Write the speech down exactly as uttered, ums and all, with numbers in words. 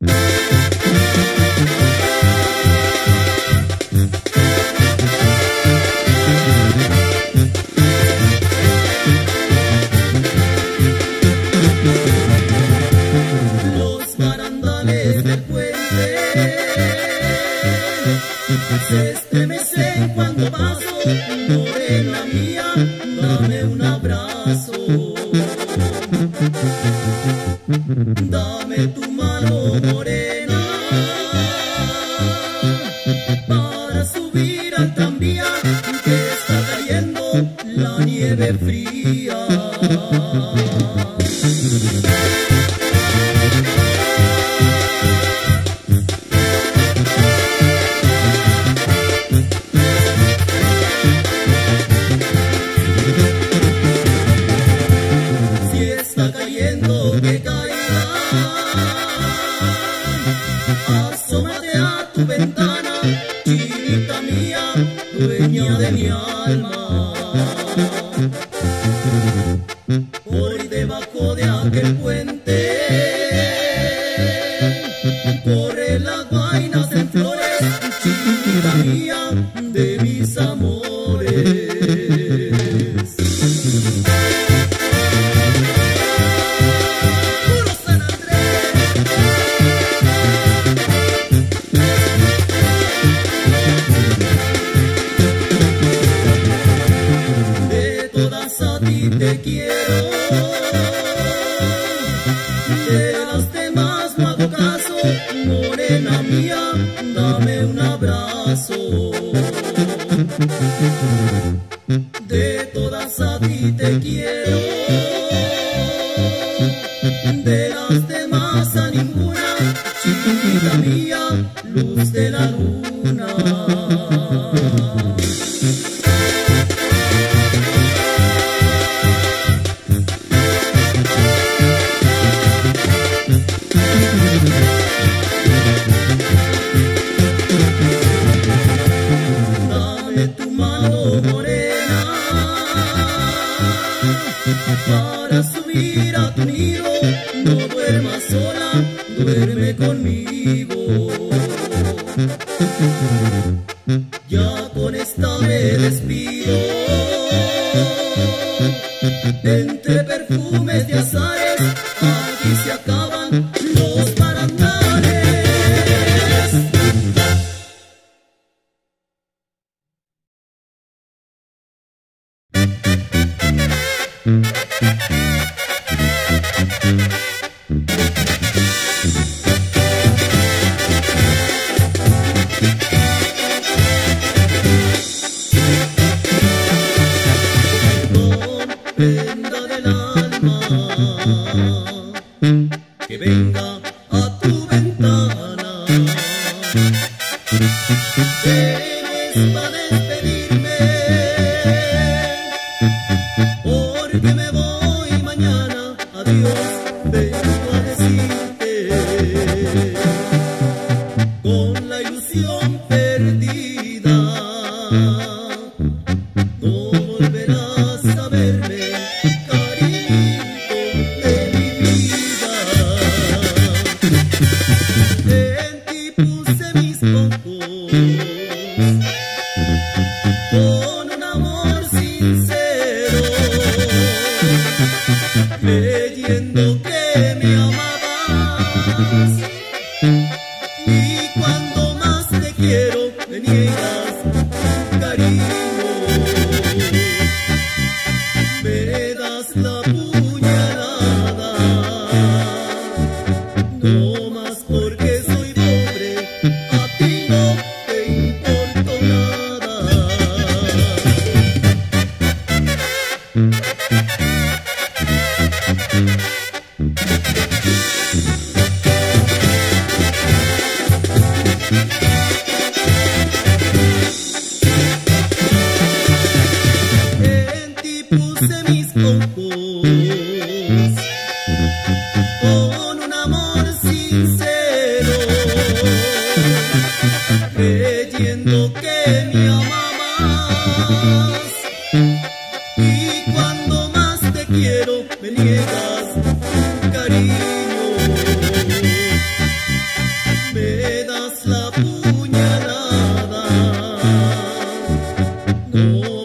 Los barandales del puente se estremecen cuando paso. Morena mía, dame un abrazo. Dame tu mano, morena, para subir al tranvía, que está cayendo la nieve fría. Si está cayendo, que caiga. Asómate a tu ventana, chinita mía, dueña de mi alma. Por debajo de aquel puente corren las vainas en flores, chinita mía, de mis amores. Te quiero, de los demás no hago caso. Morena mía, dame un abrazo. De todas a ti te quiero, de las demás a ninguna. Chiquita mía, luz de la luna. Dame tu mano, morena, para subir a tu nido. No duermas sola, duerme conmigo. Ya con esta me despido, entre perfumes de azares, aquí se acaban los barandales. Prenda del alma, que venga a tu ventana. Eres para despedirme, porque me voy mañana. Adiós, vengo a decirte, con la ilusión perdida, no volverás a verme. Con un amor sincero, creyendo que me amabas, y cuando más te quiero me niegas cariño, me das la puñalada, no más porque soy pobre, a ti no te importo nada. En ti puse mis ojos, con un amor sincero. Oh.